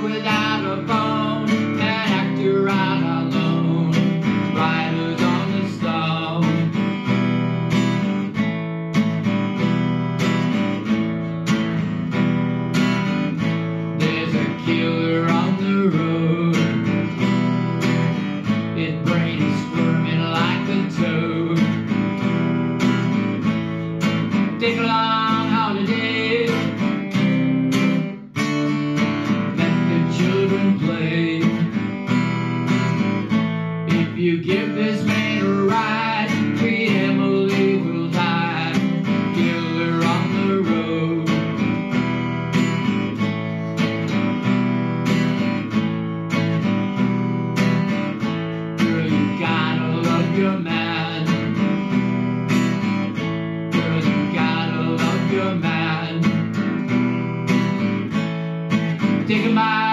without a bone, an actor out alone, riders on the stone. There's a killer on the road, its brain is squirming like a toad. Take a long holiday, let the children play. If you give this man a ride, sweet Emily will die. Killer on the road. Girl, you gotta love your man. Girl, you gotta love your man. Take a mile.